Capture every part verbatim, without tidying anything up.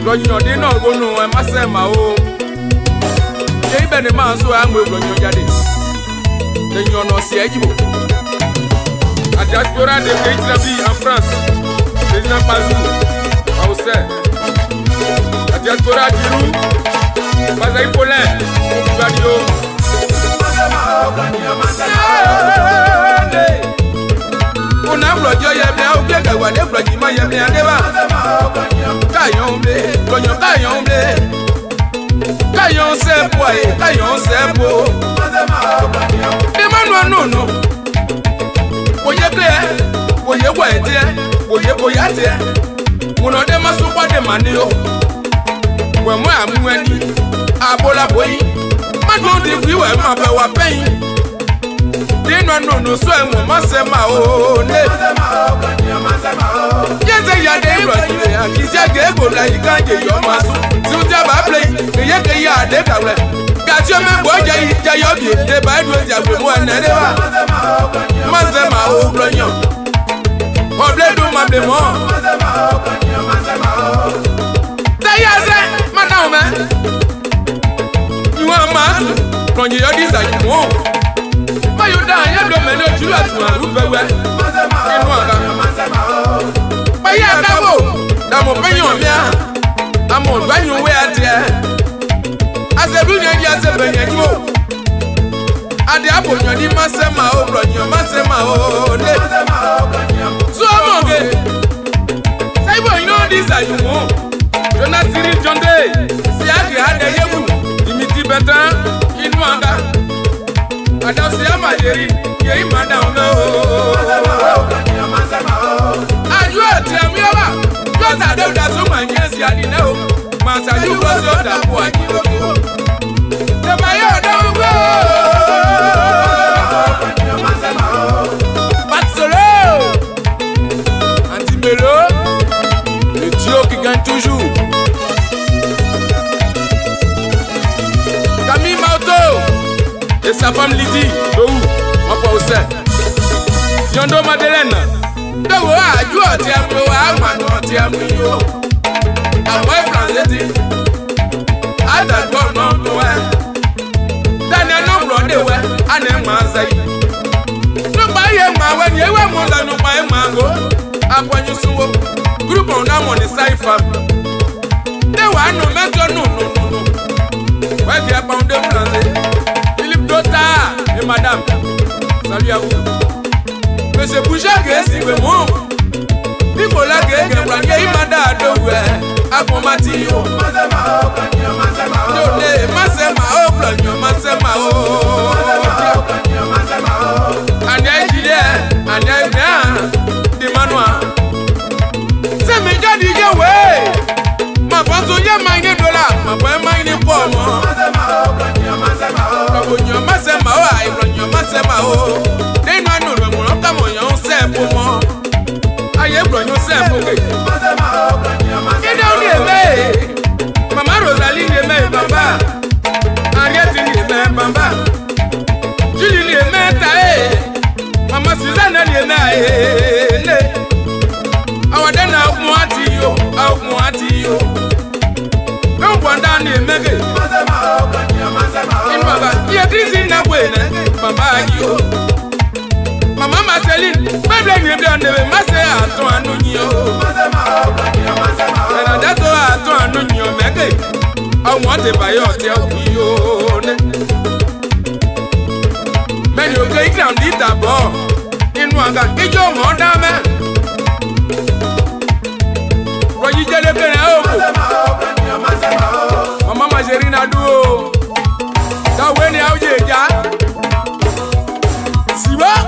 Blonyo de no go no e masema o. Ye be ne man so am blonyo jade. De nyo no si ejibo. A diaspora de Pays en France. Président Bazou. A Ose. A diaspora Giroud. Bazaï Paulin. Guadio. On a blonyo ye bien o bien gawa de blonyo ma ye bien deba. Kayon blé, blonyo kayon blé. Kayon se poye, kayon se po. Emmanuel no no. Oye clear, oye white, oye boyate. Uno de maso kwa de manio. We mo amweni, abola boy. Madon de fi we ma be wa pen. Dino no no so e mo masema o ne. Yeze ya de ro ya kije ge go la ikanje yo maso. Si ja ba play, ye ke ya de kawe. Gati o me bo ja ja yo bi de ba do ja we mo na de ba. Masema o blonyo. Oble do ma ble mo. Tayaze mana o me. You are mad. Blonyo yo disa you mo. Mayo da ya do me no ju atu aru bewe. Inu aga. Maya dabo. Da mo penyo mia. Amo gbanyu we ade. Asebu nyanji asebe nyanji. Ade abonyo ni masema o blonyo masema o le. So amonge. Say boy you know this are you mo. Jonas Siri Jonde. Si ade ade yebu. Imiti betan inu aga. Ada si amayeri ye imada o. Aju ati amiwa. Josa de da so manyesi adi na o. Masa ju go so da po aji o. Te mayo da go. Le duo qui gagne toujours. Camille Mauto et sa femme Lydie. De où? On peut aussi. Yondo Madeleine. De où? Ah, you are tiens, ah, man, tiens, yo. Ah, moi, français. Ah, d'accord, non, ouais. Daniel, non, blonde, ouais. Ah, n'est pas no buy a man when you were more than no buy mango. Upon you so group on them on the cipher. There were no mentor, no, no, no, no. Why they are bound them, Philippe Dota, et madame. Salut à vous. Monsieur Boucher, c'est le mot. Nicolas Gay, et madame de à Comatio. Masema, oh, Blonyo, Masema, oh. And I did it, and I did the manual. Send me daddy away. My father, your money dollar, my boy, money for more. Your Masema, I run your Masema, oh. They know no more, come on, your self for more. I have run yourself, okay. Get down here, way. Mama Rosalie, me, Bamba. I get in the Bamba. Julie, me, eh. Mama Susanna Liena, our then out Moatio, out Moatio. No one down in Megay. In Baba, you're busy now, Baba, you. Mama Marceline, my blame you down there, Marcel, to Anunio. And that's all I to Anunio Megay. I want to buy your tail. Men you get down the ball in one gun. Get your mother, man. Roger Jelly, Mama Serena do. That when you out here, see what?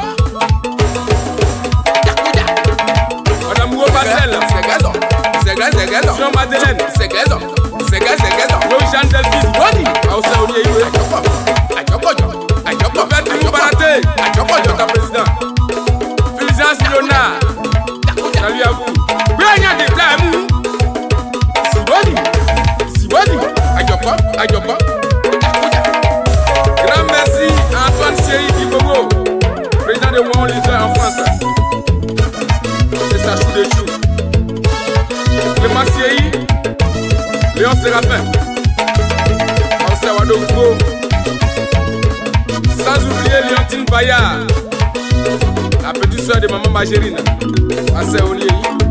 Madame Gopasel, Segazo, Segazo, Segazo, Jean Madeleine, Segazo, Segazo, Segazo, no Chantal Body. I'll say, I got you. I got you. Barate, I got you, président. Fulgence Fiona. Salut à vous. Bien des flammes. Sibodi. Sibodi. I got pas. I got pas. Grand merci à Antoine Chéri Kibogo, président de One Leader en France. Et ça joue des choux. Clément Chéri. Léon Séraphin, Ancien Wadouko, sans oublier Léontine Bayard, la petite soeur de maman Magérine, Ancien Olier.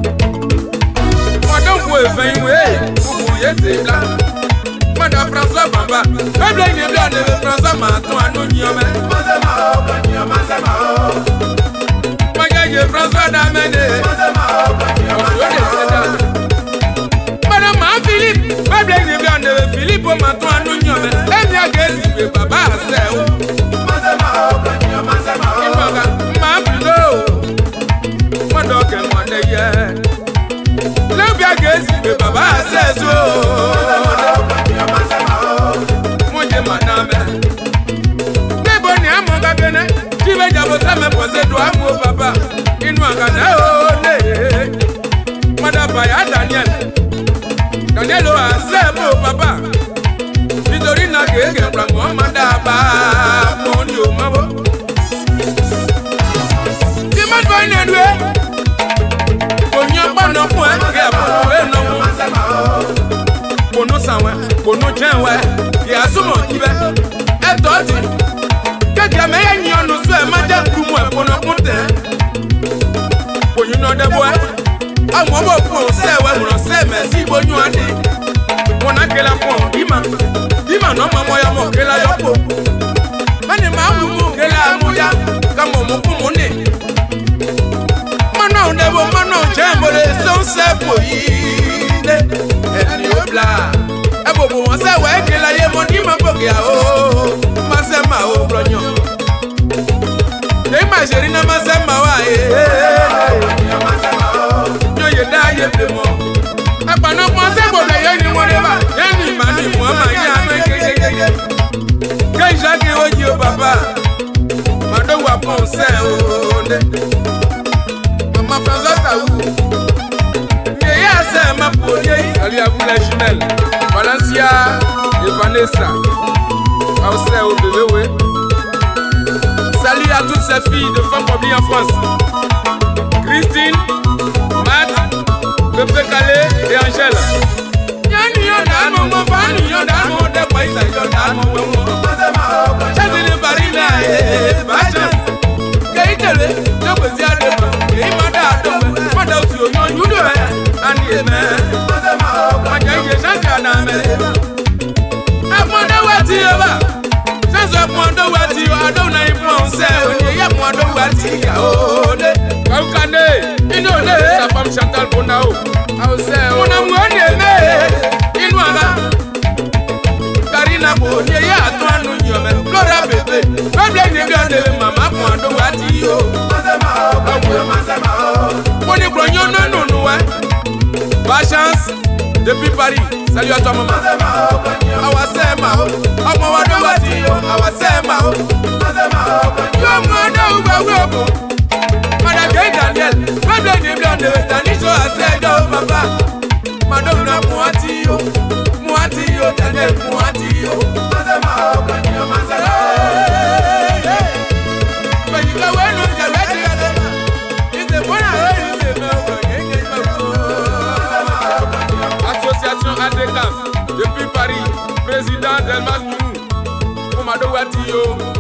Moi donc, vous avez fait vous bouillez des blancs. Madame François Bamba, même les blancs de François Maton à nous n'y a François Damene, Madame Philippe, même les blancs de Philippe au Maton à nous n'y a et bien que Baba c'est où ma plutôt, moi donc moi d'ailleurs, le bien que Baba c'est où. Tu veux dire que ça me pose doigt mon papa. Il nous a gagné. Madame Baya Daniel. Daniel a c'est mon papa. Vitorina Gege Bramo Madaba mon Dieu mabo. Tu m'as pas une nuit. Pour n'y pas non point que non. Pour nous sans ouais, pour nous tiens ouais. Et à ce moment qui va être tordu. Que meilleur n'y en a soit madame pour moi pour nos comptes. Pour nous non de bois. À moi pour c'est ouais mon c'est merci pour nous andi. On a que la pont dima. Dima non maman ya mo que la yopo. Mane ma mu que la moya comme mon pour mon nez. Manon de bon manon jambole son c'est pour il. Et ni au plat. Et pour moi c'est ouais que la yé mon dima pour que oh. Masema o blonyo. Dey Magérine masema wa eh. Yo ye da ye plemo. Apa no pense bo le yo ni mo leba. Yeni mani mo ma ya me kekeke. Ke Jacques oji o papa. Mado wa pense o nde. Mama François Taou. Ye ya se ma poye. Salut à vous les jumelles. Valencia et Vanessa. Au bébé, oui. Salut à toutes ces filles de femmes publiées en France. Christine, Matt, Pepe Calais et Angèle. Yanni Yondan, mon fan, Yondan, mon dépaïs, Yondan, mon maman. Chazé le baril, eh, Bachan. Gaïtele, je peux dire de moi. Et Mada, Mada, tu as eu une année, mais. Madaï, j'ai changé à la mer. Amanda Watiova. Mondo wati I don't know if one say onye ya mondo wati ya ode kaukane inole sa femme Chantal Bonao au say ona mwone me inwala Karina bonye ya atwanu nyome Flora bebe bebe ni gande mama mondo wati yo Moni bronyo no no no wa Ba chance depuis Paris. Salut à toi maman. Awasema o, ọmọ wa do wati o. Awasema o, yo mo do gba wo. Madame Gay Daniel, madame ni blonde, Dani so ase do papa. Madame na muati o, muati o Daniel muati o. Awasema o, kanyo masala. Bayi ka we no ja we ti ga. Ise bona o ise me o yenge ma. Association Adekam depuis Paris, président Delmas Mounou, Omado Watio.